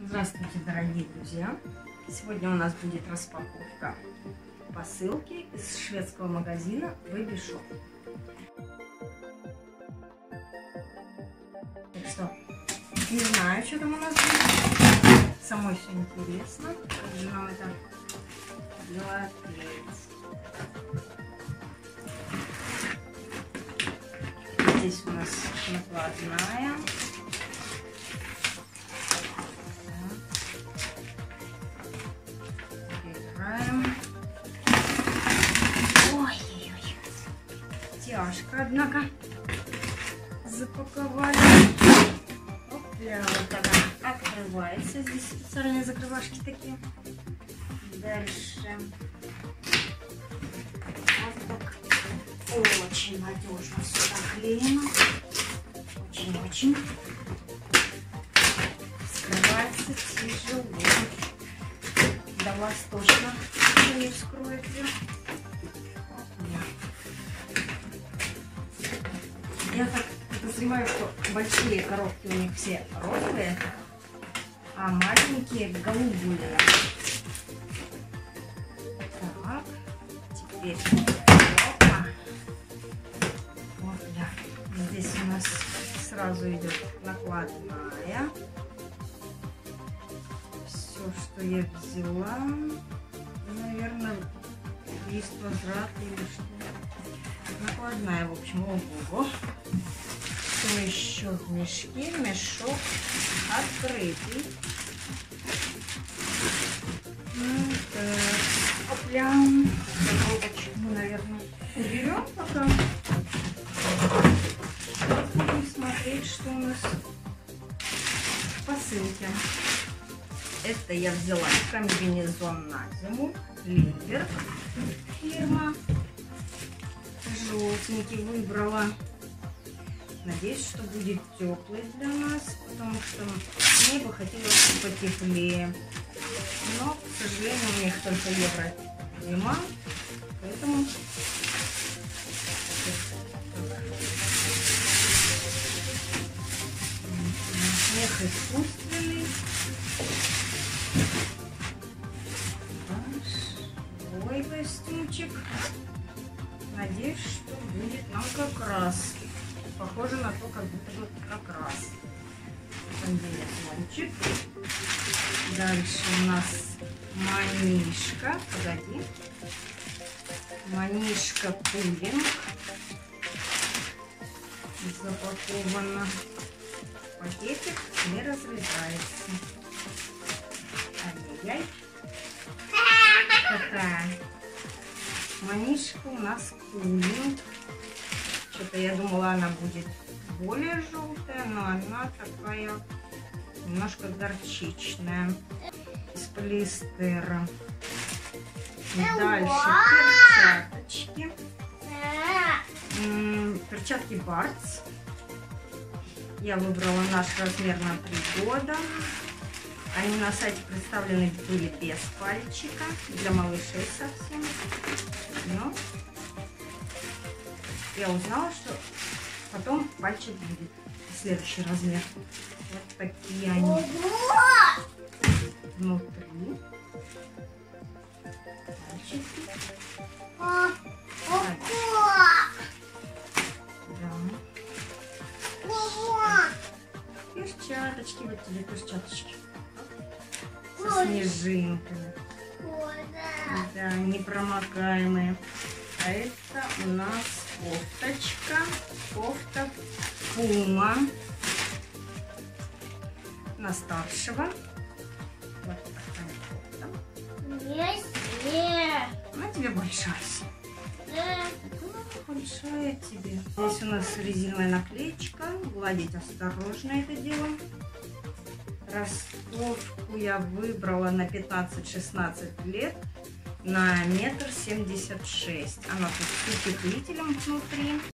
Здравствуйте, дорогие друзья! Сегодня у нас будет распаковка посылки из шведского магазина Baby Shop. Так что, не знаю, что там у нас будет. Самой все интересно. Как же нам это дело открыть. Здесь у нас накладная. Ой-ой-ой. Тяжко, однако, запаковали. Опля, вот она открывается. Здесь специальные закрывашки такие. Дальше. Вот так. Очень надежно все наклеено. Очень-очень. Скрывается тяжело. Да вас точно не вскроет ее. Я так подозреваю, что большие коробки у них все розовые, а маленькие голубые. Так, теперь опа. Вот, да. Здесь у нас сразу идет накладная. Все, что я взяла, наверное, лист возврата или что. Накладная, в общем, ого. Что еще в мешке? Мешок открытый. Опля. Коробочку мы, наверное, уберем пока. Будем смотреть, что у нас в посылке. Это я взяла комбинезон на зиму. Лимберг фирма. Желтенький выбрала. Надеюсь, что будет теплый для нас, потому что мне бы хотелось потеплее. Но, к сожалению, у них только евро зима, поэтому смех искусственный. Ой, костюмчик. Надеюсь, что будет нам как раз. Похоже на то, как будто бы как раз. Комбинезончик. Дальше у нас манишка. Погоди. Манишка пулинг. Запакована. Пакетик не разрезается. Ай-яй-яй. Такая. Манишка у нас пулинг. Что-то я думала, она будет более желтая, но она такая немножко горчичная. Из полиэстера. Дальше перчаточки. Перчатки Бартс. Я выбрала наш размер на 3 года. Они на сайте представлены были без пальчика, для малышей совсем. Но я узнала, что потом пальчик будет. Следующий размер. Вот такие они внутри. Пальчики. Да. Перчаточки. Вот тебе перчаточки. Со снежинками. Да, непромокаемые. А это у нас кофточка. Кофта Пума. На старшего. Вот такая кофта. Она тебе большая. Большая тебе. Здесь у нас резиновая наклеечка. Гладить осторожно это дело. Ростовку я выбрала на 15-16 лет, на 1,76 м. Она тут с утеплителем внутри.